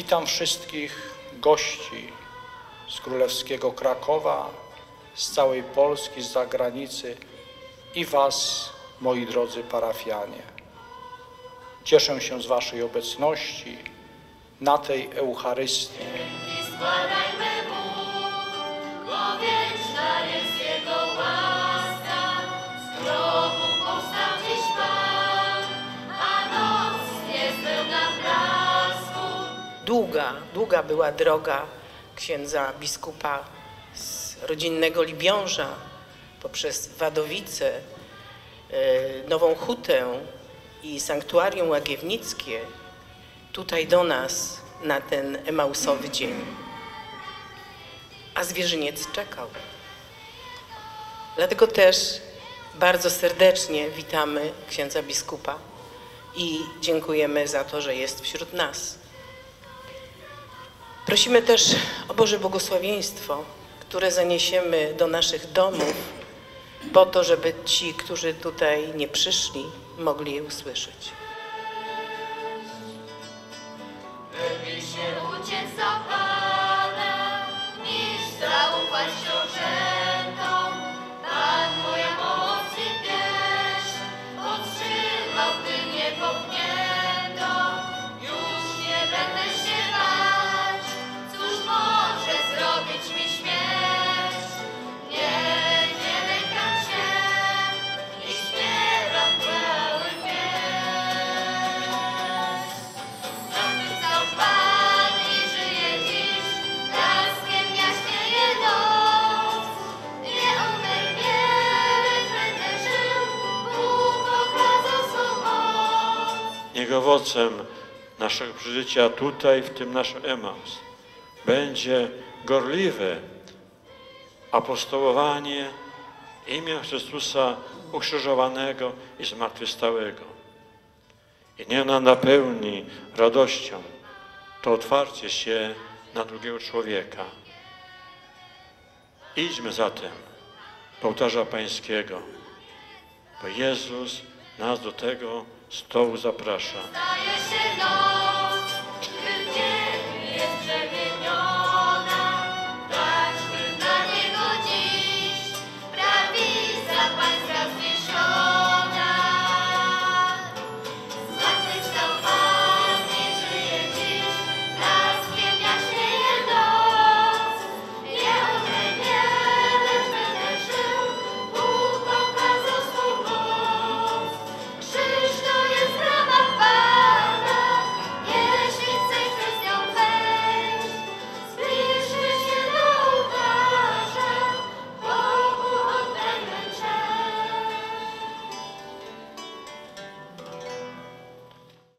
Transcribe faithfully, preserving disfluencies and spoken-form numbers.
Witam wszystkich gości z królewskiego Krakowa, z całej Polski, z zagranicy i was, moi drodzy parafianie. Cieszę się z waszej obecności na tej Eucharystii. I składajmy Mu, bo wieczna jest Jego łaska. Z grobu powstał dziś Pan, a noc jest pełna blasku. Długa, długa była droga księdza biskupa z rodzinnego Libiąża poprzez Wadowice, Nową Hutę i Sanktuarium Łagiewnickie tutaj do nas na ten emausowy dzień. A zwierzyniec czekał. Dlatego też bardzo serdecznie witamy księdza biskupa i dziękujemy za to, że jest wśród nas. Prosimy też o Boże błogosławieństwo, które zaniesiemy do naszych domów, po to, żeby ci, którzy tutaj nie przyszli, mogli je usłyszeć. Lepiej się uciec za Pana, niż zaufać książętom. Pan moja pomoc i pieśń, podtrzymał, gdy nie popchnięto. Już nie będę się bać, cóż może zrobić mi śmierć. Nie, nie lękam się i śpiewam chwały pieśń. Zapisał Pan i żyje dziś, blaskiem jaśnieje noc. Nie umerwię, lecz będę żył, Bóg okazał swą moc. Niech owocem naszego przeżycia tutaj, w tym naszym Emaus, będzie gorliwe apostołowanie imię Chrystusa ukrzyżowanego i zmartwychwstałego. I niech nam napełni radością to otwarcie się na drugiego człowieka. Idźmy zatem do ołtarza Pańskiego, bo Jezus nas do tego stołu zaprasza. Staje się noc.